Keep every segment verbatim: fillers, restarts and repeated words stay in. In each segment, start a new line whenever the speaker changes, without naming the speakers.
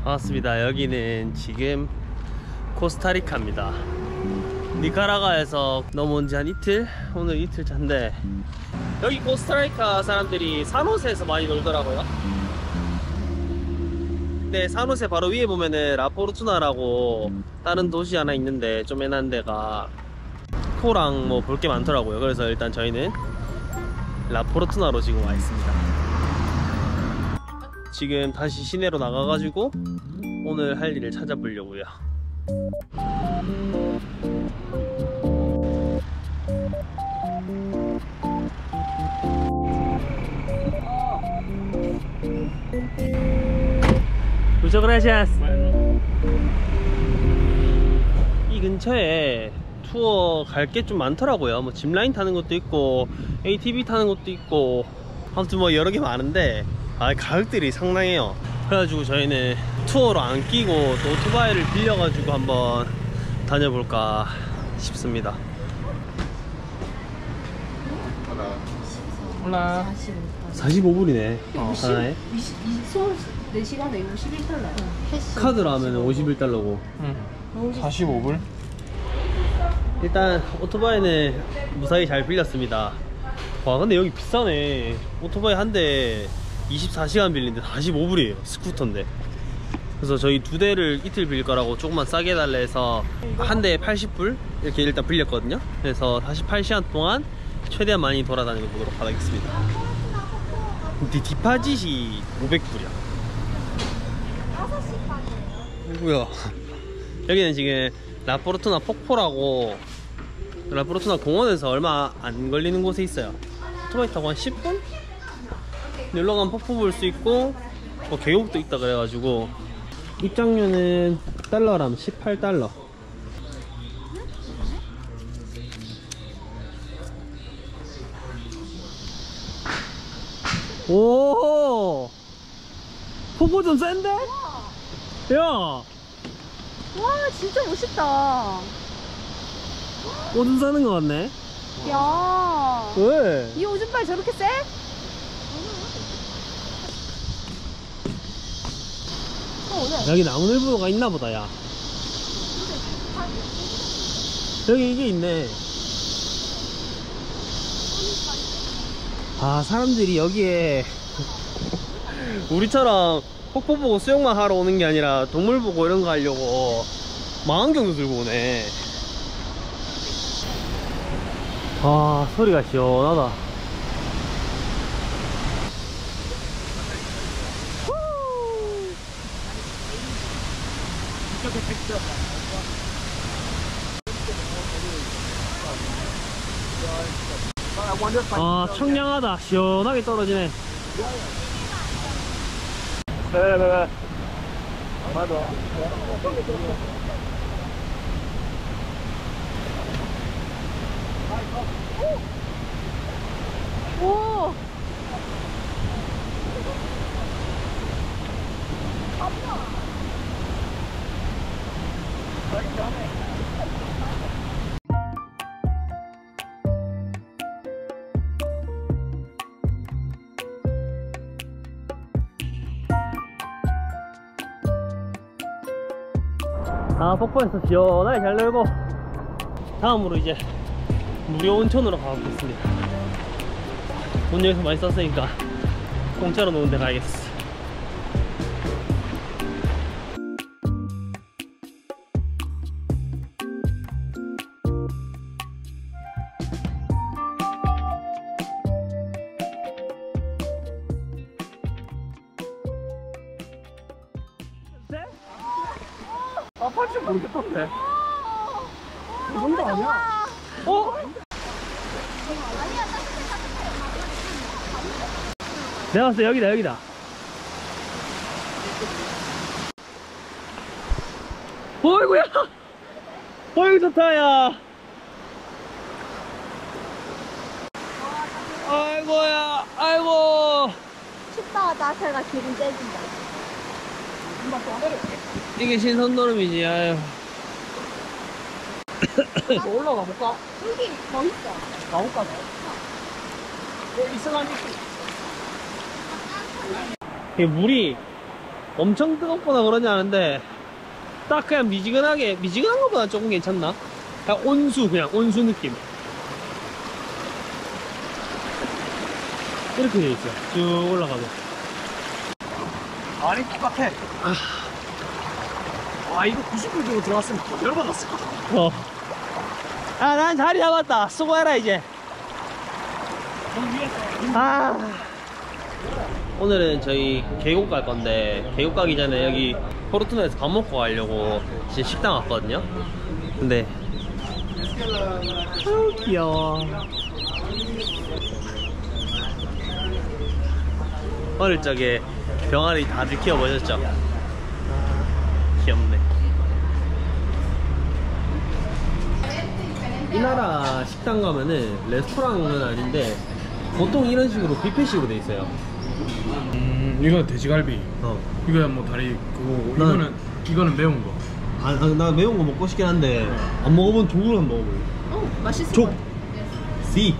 반갑습니다. 여기는 지금 코스타리카입니다. 니카라과에서 넘어온 지 한 이틀? 오늘 이틀 차인데 여기 코스타리카 사람들이 산호세에서 많이 놀더라고요. 근데 산호세 바로 위에 보면은 라포르투나라고 다른 도시 하나 있는데 좀 애매한 데가 코랑 뭐 볼 게 많더라고요. 그래서 일단 저희는 라포르투나로 지금 와 있습니다. 지금 다시 시내로 나가가지고 오늘 할 일을 찾아보려고요. Muchas gracias. 이 근처에 투어 갈 게 좀 많더라고요. 뭐 짚라인 타는 것도 있고 에이티브이 타는 것도 있고 아무튼 뭐 여러 개 많은데 아, 가격들이 상당해요. 그래가지고 저희는 투어로 안 끼고 또 오토바이를 빌려가지고 한번 다녀볼까 싶습니다.
몰라.
사십오 불이네. 어, 하나에?
네 시간에 오십일 달러.
카드로 하면 오십일 달러고.
응. 사십오 불?
일단 오토바이는 무사히 잘 빌렸습니다. 와, 근데 여기 비싸네. 오토바이 한 대 이십사 시간 빌리는데 사십오 불이에요 스쿠터인데. 그래서 저희 두 대를 이틀 빌릴 거라고 조금만 싸게 해달래 해서 한 대에 팔십 불 이렇게 일단 빌렸거든요. 그래서 사십팔 시간 동안 최대한 많이 돌아다니고 보도록 하겠습니다. 근데 디파짓이 오백 불이야 뭐야. 여기는 지금 라포르투나 폭포라고 라포르투나 공원에서 얼마 안 걸리는 곳에 있어요. 오토바이 타고 한 십 분? 놀러 가면 폭포 볼 수 있고 뭐 계곡도 있다 그래가지고. 입장료는 달러라면 십팔 달러. 오, 폭포 좀 센데? 야,
와 진짜 멋있다.
오줌 싸는 거 같네.
야,
왜?
이 오줌발 저렇게 세?
여기 나무늘보가 있나 보다. 야, 여기 이게 있네. 아, 사람들이 여기에 우리처럼 폭포 보고 수영만 하러 오는 게 아니라 동물 보고 이런 거 하려고 망원경도 들고 오네. 아, 소리가 시원하다. 아, 청량하다. 시원하게 떨어지네. 네네네. 맞아.
오.
아, 폭포에서 시원하게 잘 놀고 다음으로 이제 무료 온천으로 가보겠습니다. 돈 여기서 많이 썼으니까 공짜로 노는 데 가야겠어.
아, 팔줄 모르겠던데.
뭔데 아니야?
어? 내가 봤을 때 여기다 여기다. 어이구야, 어이구 좋다. 야, 아이고야, 아이고.
춥다가 따스가 기분 째진다.
이게 신선노름이지. 아유.
올라가 볼까?
여기 더 있어.
가볼까? 여기 있으라니.
이게 물이 엄청 뜨겁거나 그러지 않은데 딱 그냥 미지근하게, 미지근한 것보다 조금 괜찮나? 그냥 온수, 그냥 온수 느낌. 이렇게 돼 있어. 쭉 올라가도.
아니 똑같아.
아,
와 이거 구십 분 정도 들어갔으면 더 열받았을 것 같아.
어. 아, 난 자리 잡았다. 수고해라 이제. 아. 오늘은 저희 계곡 갈 건데 계곡 가기 전에 여기 포르투나에서 밥 먹고 가려고 지금 식당 왔거든요. 근데 아우 귀여워. 어릴 적에 병아리 다들 키워보셨죠? 귀엽네. 이 나라 식당 가면은 레스토랑은 아닌데 보통 이런 식으로 뷔페식으로 돼 있어요.
음 이거 돼지갈비.
어.
이거야 뭐 다리 그거고.
난-
이거는 이거는 매운 거.
아, 아, 나 매운 거 먹고 싶긴 한데 안 먹어본 족을 한번 먹어볼래.
어, 맛있어.
족! 씨!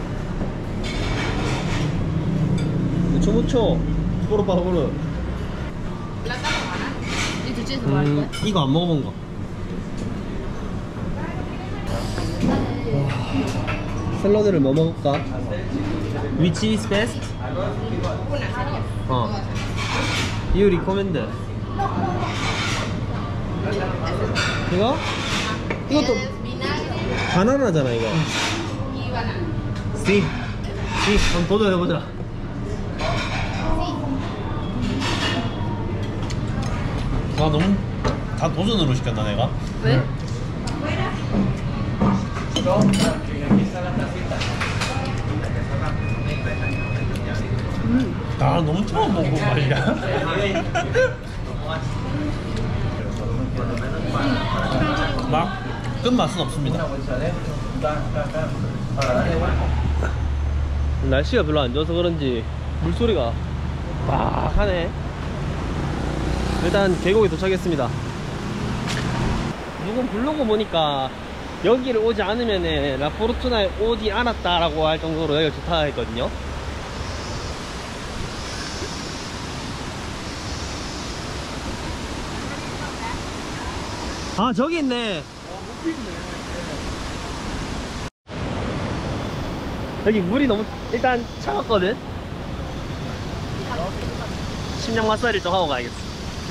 무초 무초! 포르파르.
이 둘째에서 뭐 할
음,
거야?
이거 안 먹어본 거. 샐러드를 뭐 먹을까? Which is best? 어. You recommend. 이거? 이것도 바나나잖아 이거. C. C. 한번 도전해보자. 아 너무 다 도전으로 시켰나 내가?
왜?
아 너무 처음 먹은 맛이야. 막 끝맛은 없습니다. 날씨가 별로 안 좋아서 그런지 물소리가 막 하네. 일단 계곡에 도착했습니다. 누군 블로그 보니까 여기를 오지 않으면 라포르투나에 오지 않았다라고 할 정도로 여기가 좋다 했거든요. 아 저기 있네. 여기 물이 너무 일단 차갑거든. 심장 마사지를 좀 하고 가야겠어.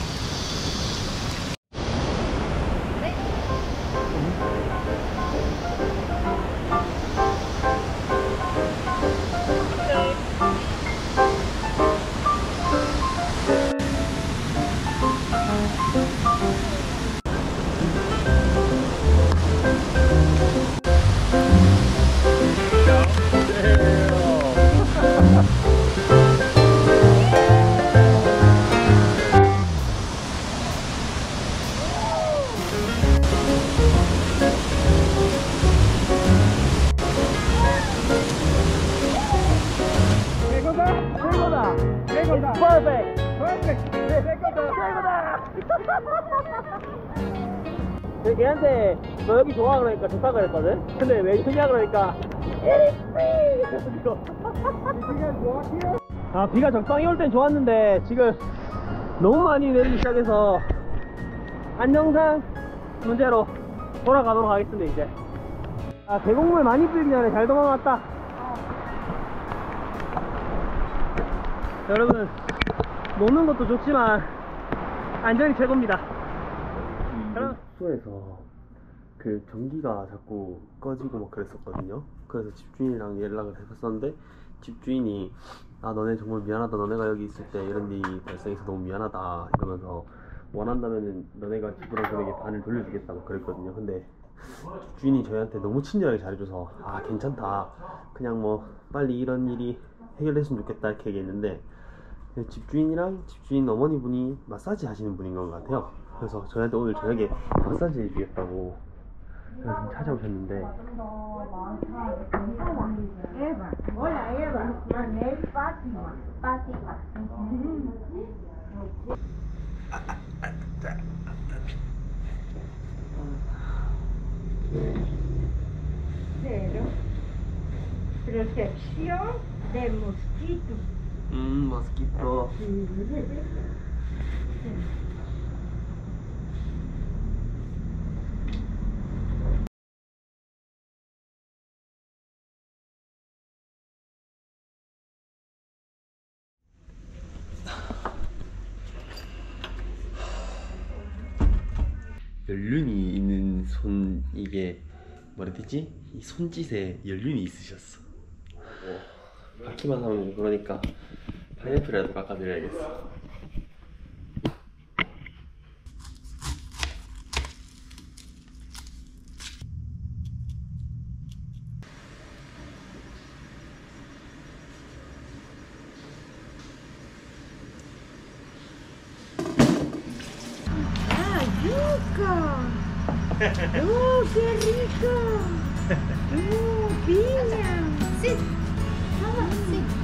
Perfect. Perfect. 최고다. 걔한테 너 여기 좋아 그러니까 좋다 그랬거든. 근데 왜 좋냐 그러니까 아 비가 적당히 올 땐 좋았는데 지금 너무 많이 내리기 시작해서 안정상 문제로 돌아가도록 하겠습니다. 이제 아 계곡물 많이 뿌리기 전에 잘 도망왔다. 여러분 노는 것도 좋지만 안전이 최고입니다. 그럼 숙소에서 그 전기가 자꾸 꺼지고 막 그랬었거든요. 그래서 집주인이랑 연락을 해봤었는데 집주인이 아 너네 정말 미안하다, 너네가 여기 있을 때 이런 일이 발생해서 너무 미안하다 이러면서 원한다면은 너네가 지불한 금액의 반을 돌려주겠다 막 그랬거든요. 근데 주인이 저희한테 너무 친절하게 잘해줘서 아 괜찮다, 그냥 뭐 빨리 이런 일이 해결됐으면 좋겠다 이렇게 얘기했는데 집주인이랑 집주인 어머니분이 마사지 하시는 분인 것 같아요. 그래서 저희한테 오늘 저녁에 마사지 해주겠다고 그래서 지금 찾아오셨는데
Hola Eva, Manel Fátima.
Fátima.
Cero. Protección de mosquitos.
음 모스키토 연륜이 있는 손 이게 뭐라 해야 되지? 이 손짓에 연륜이 있으셨어. 어, 받기만 하면 좀 그러니까 파인애플이라도 깎아드려야겠어.
Ah, yuca. Oh, qué rico. Oh, piña.
Sí. Vamos, sí.